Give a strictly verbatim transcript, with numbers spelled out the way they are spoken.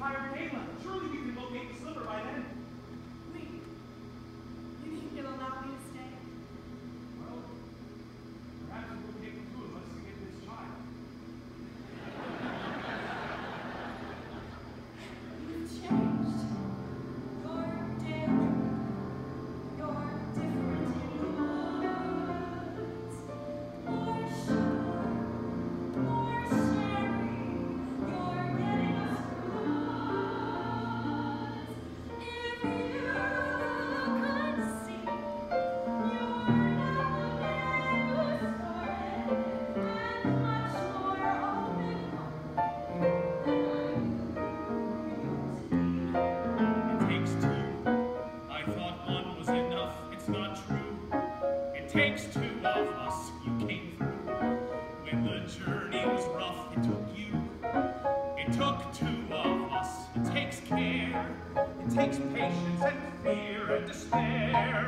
entire daylight. Surely you can locate the slipper by then. Wait. You think you'll allow me to stay? Well, perhaps it will take the two of us to get this child. You've changed. You're daring. You're different in the woods. More sugar, more sherry. You're getting us close. If you could see, you're not the man who started, and much more open-hearted than I It takes two. I thought one was enough. It's not true. It takes two of us. You came through. When the journey was rough, it took you. It took two of us. It takes care. It takes patience and fear and despair.